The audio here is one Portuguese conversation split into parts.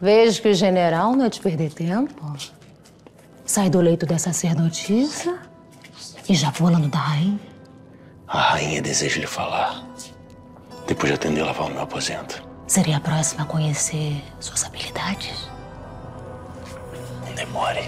Vejo que o general não é de perder tempo. Sai do leito da sacerdotisa e já pula no da rainha. A rainha deseja lhe falar. Depois de atender, lavar o meu aposento. Seria a próxima a conhecer suas habilidades? Não demore.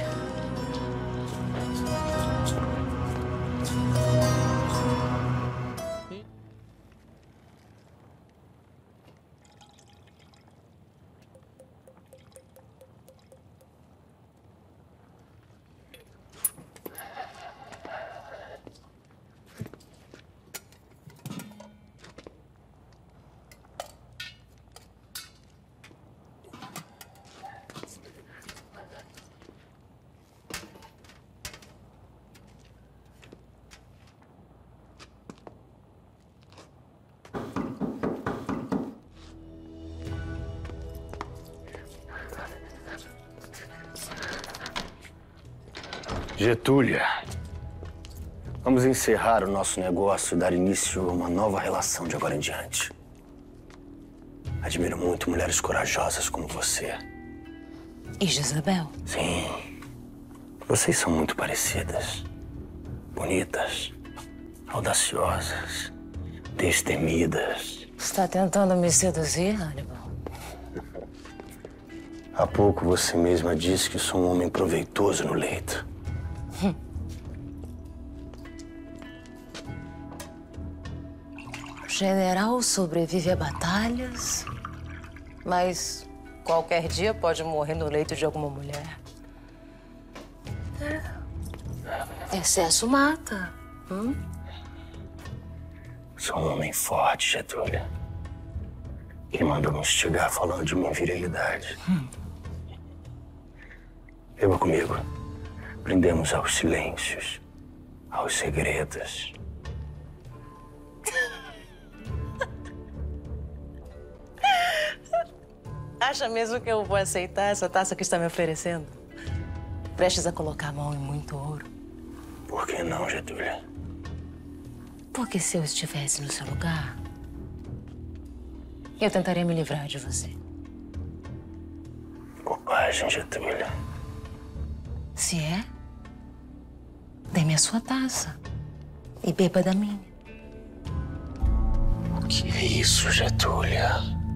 Getúlia, vamos encerrar o nosso negócio e dar início a uma nova relação de agora em diante. Admiro muito mulheres corajosas como você. E Jezabel? Sim. Vocês são muito parecidas. Bonitas, audaciosas, destemidas. Está tentando me seduzir, Hannibal? Há pouco você mesma disse que sou um homem proveitoso no leito. O general sobrevive a batalhas, mas qualquer dia pode morrer no leito de alguma mulher. Excesso mata. Sou um homem forte, Getúlia. Ele mandou me instigar falando de minha virilidade. Beba comigo. Brindemos aos silêncios, aos segredos. Acha mesmo que eu vou aceitar essa taça que está me oferecendo? Prestes a colocar a mão em muito ouro. Por que não, Getúlia? Porque se eu estivesse no seu lugar, eu tentaria me livrar de você. Bobagem, Getúlia. Se é, dê-me a sua taça e beba da minha. O que é isso, Getúlia?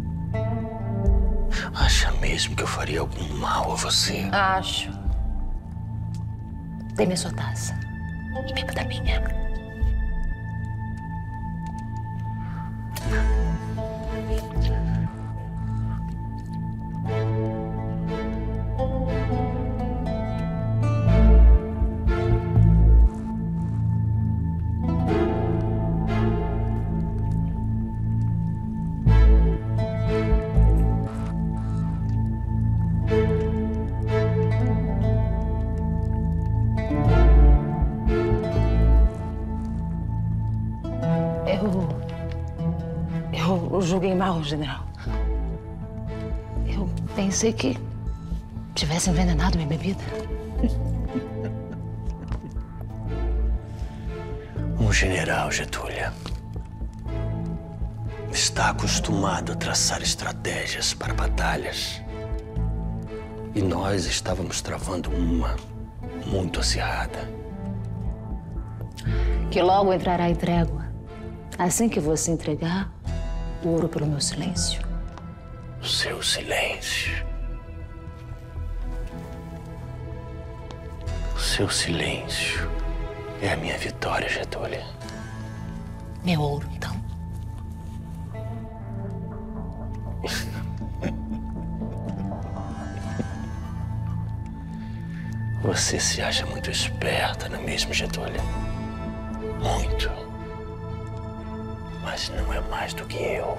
Acha mesmo que eu faria algum mal a você? Acho. Dê-me a sua taça e beba da minha. Eu julguei mal, general. Eu pensei que tivesse envenenado minha bebida. Um general, Getúlia, está acostumado a traçar estratégias para batalhas. E nós estávamos travando uma muito acirrada. Que logo entrará em trégua. Assim que você entregar o ouro pelo meu silêncio. O seu silêncio. O seu silêncio é a minha vitória, Getúlia. Meu ouro, então. Você se acha muito esperta, não é mesmo, Getúlia? Muito. Mas não é mais do que eu.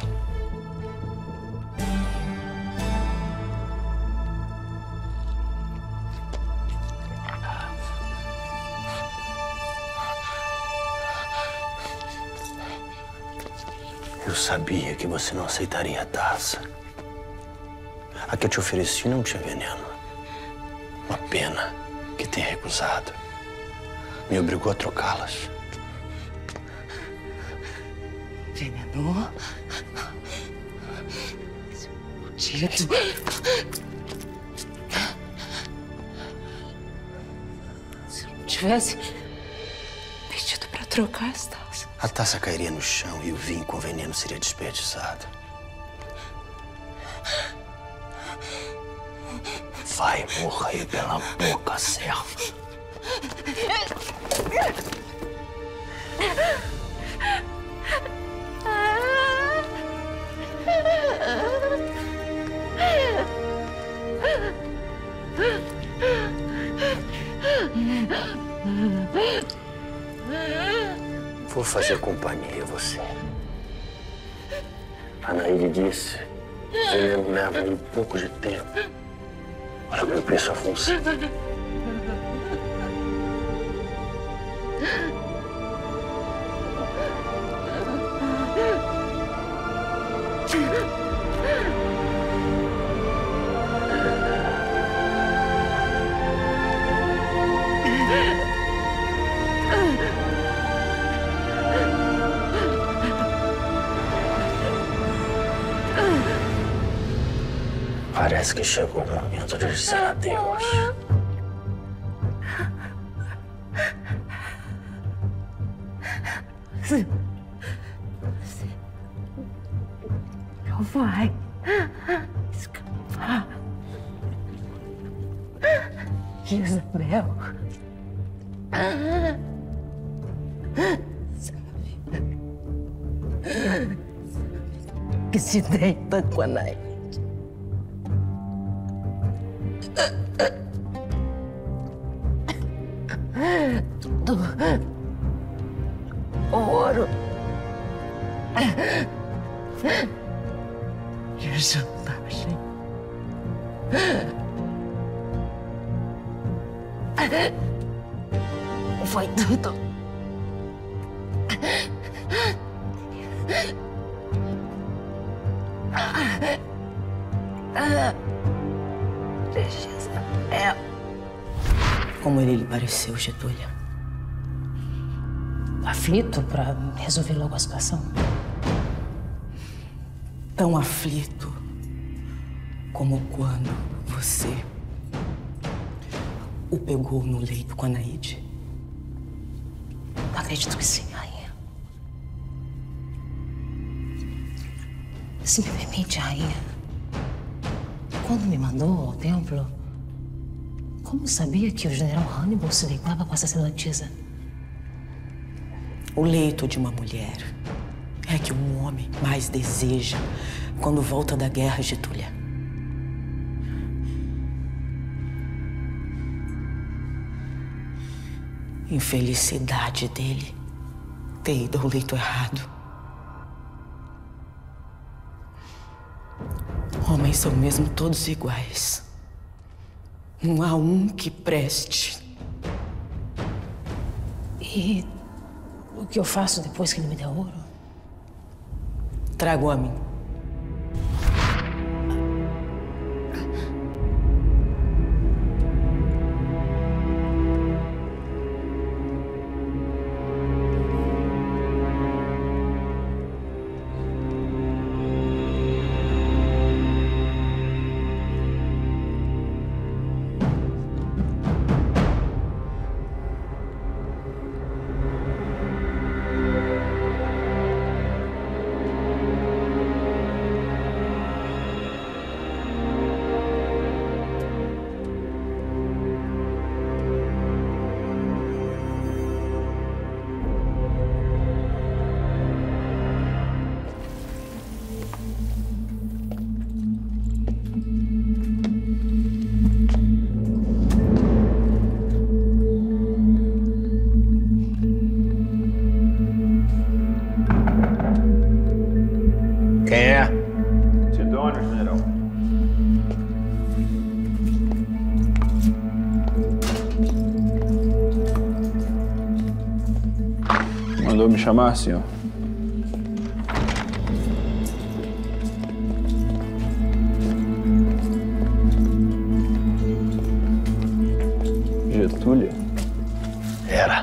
Eu sabia que você não aceitaria a taça. A que eu te ofereci não tinha veneno. Uma pena que tenha recusado. Me obrigou a trocá-las. Envenenou? Maldito. tivesse pedido pra trocar as taças. A taça cairia no chão e o vinho com veneno seria desperdiçado. Vai morrer pela boca, serva. Vou fazer companhia a você. A Naide disse que o veneno leva um pouco de tempo para cumprir sua função. Parece que chegou o momento de dizer adeus. Você não vai escapar. Isabel. Sabe que se deita com a Naide. Do ouro de chantagem. Foi tudo. Isabel. Como ele lhe pareceu, Getúlio? Aflito para resolver logo a situação? Tão aflito como quando você o pegou no leito com a Naide. Acredito que sim, rainha. Se me permite, rainha, quando me mandou ao templo, como sabia que o general Hannibal se deitava com a sacerdotisa? O leito de uma mulher é que um homem mais deseja quando volta da guerra, Getúlia. Infelicidade dele ter ido ao leito errado. Homens são mesmo todos iguais. Não há um que preste. E o que eu faço depois que ele me der ouro? Trago a mim. Quem é? Sidônio, general. Mandou me chamar, senhor? Getúlio? Era.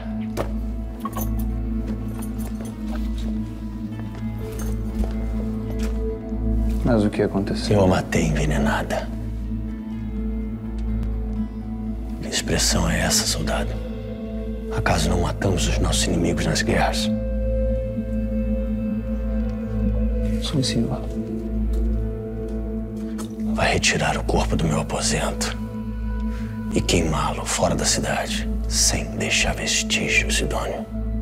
Mas o que aconteceu? Eu a matei envenenada. Que expressão é essa, soldado? Acaso não matamos os nossos inimigos nas guerras? Sim, senhor. Vai retirar o corpo do meu aposento e queimá-lo fora da cidade, sem deixar vestígio, Sidônio.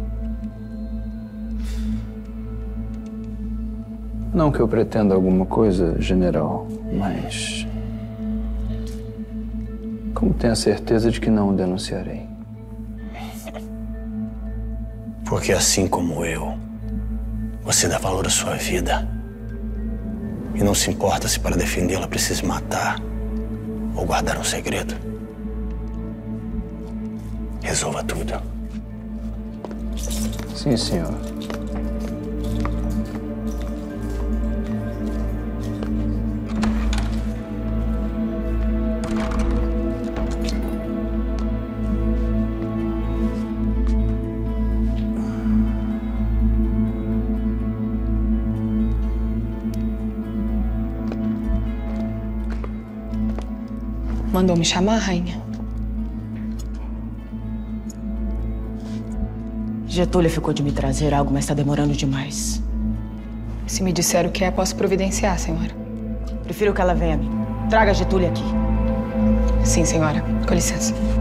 Não que eu pretenda alguma coisa, general, mas... como tenho a certeza de que não o denunciarei? Porque assim como eu, você dá valor à sua vida. E não se importa se para defendê-la precisa matar ou guardar um segredo. Resolva tudo. Sim, senhor. Mandou me chamar, rainha? Getúlia ficou de me trazer algo, mas está demorando demais. Se me disser o que é, posso providenciar, senhora. Prefiro que ela venha a mim. Traga a Getúlia aqui. Sim, senhora. Com licença.